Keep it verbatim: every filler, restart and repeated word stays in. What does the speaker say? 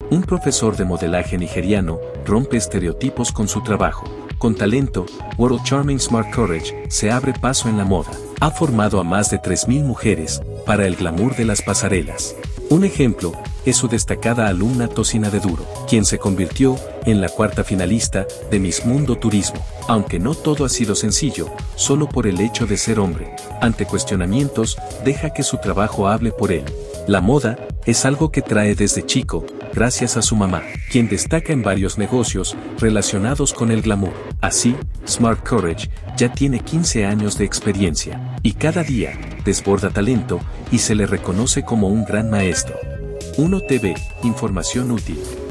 Un profesor de modelaje nigeriano rompe estereotipos con su trabajo. Con talento, World Charming Smart Courage se abre paso en la moda. Ha formado a más de tres mil mujeres para el glamour de las pasarelas. Un ejemplo es su destacada alumna Tocina de Duro, quien se convirtió en la cuarta finalista de Miss Mundo Turismo. Aunque no todo ha sido sencillo, solo por el hecho de ser hombre, ante cuestionamientos, deja que su trabajo hable por él. La moda es algo que trae desde chico, gracias a su mamá, quien destaca en varios negocios relacionados con el glamour. Así, Smart Courage ya tiene quince años de experiencia, y cada día desborda talento y se le reconoce como un gran maestro. uno T V, información útil.